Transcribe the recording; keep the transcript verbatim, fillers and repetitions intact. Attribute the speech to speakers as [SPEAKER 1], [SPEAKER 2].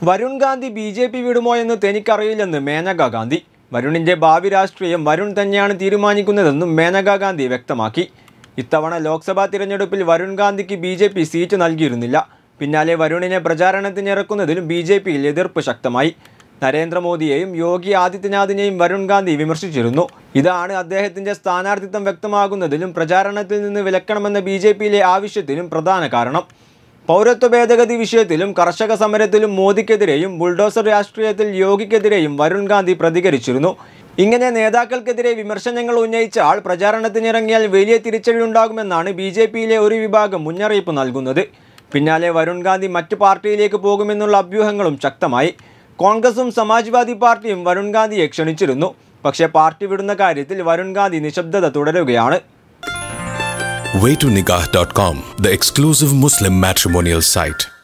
[SPEAKER 1] Varun Gandhi B J P വിടുമോ എന്ന് തനിക്കറിയില്ലെന്ന് മേനകാ ഗാന്ധി. വരുണിന്റെ ഭാവി രാഷ്ട്രീയം വരുൺ തന്നെയാണ് തീരുമാനിക്കുന്നതെന്നും മേനകാ ഗാന്ധി വ്യക്തമാക്കി. ഇത്തവണ ലോക്സഭാ തിരഞ്ഞെടുപ്പിൽ വരുൺ ഗാന്ധിക്ക് ബി ജെ പി സീറ്റ് നൽകിയിരുന്നില്ല. പിന്നാലെ വരുണിനെ പ്രചാരണത്തിനിറക്കുന്നതിലും ബി ജെ പിയിൽ എതിർപ്പ് ശക്തമായി. നരേന്ദ്രമോദിയെയും യോഗി ആദിത്യനാഥിനെയും വരുൺ ഗാന്ധി വിമർശിച്ചിരുന്നു. ഇതാണ് അദ്ദേഹത്തിന്റെ സ്ഥാനാർത്ഥിത്വം വ്യക്തമാകുന്നതിലും പ്രചാരണത്തിൽ നിന്ന് വിലക്കണമെന്ന ബി ജെ പിയിലെ ആവശ്യത്തിനും പ്രധാന കാരണം. പൗരത്വ ഭേദഗതി വിഷയത്തിലും കർഷക സമരത്തിലും മോദിക്കെതിരെയും ബുൾഡോസർ രാഷ്ട്രീയത്തിൽ യോഗിക്കെതിരെയും വരുൺ ഗാന്ധി പ്രതികരിച്ചിരുന്നു. ഇങ്ങനെ നേതാക്കൾക്കെതിരെ വിമർശനങ്ങൾ ഉന്നയിച്ച ആൾ പ്രചാരണത്തിനിറങ്ങിയാൽ വലിയ തിരിച്ചടിയുണ്ടാകുമെന്നാണ് ബി ജെ പിയിലെ ഒരു വിഭാഗം മുന്നറിയിപ്പ് നൽകുന്നത്. പിന്നാലെ വരുൺ ഗാന്ധി മറ്റു പാർട്ടിയിലേക്ക് പോകുമെന്നുള്ള അഭ്യൂഹങ്ങളും ശക്തമായി. കോൺഗ്രസും സമാജ്വാദി പാർട്ടിയും വരുൺ ഗാന്ധിയെ ക്ഷണിച്ചിരുന്നു. പക്ഷേ പാർട്ടി വിടുന്ന കാര്യത്തിൽ വരുൺ ഗാന്ധി നിശബ്ദത തുടരുകയാണ്.
[SPEAKER 2] way to nikah dot com, the exclusive Muslim matrimonial site.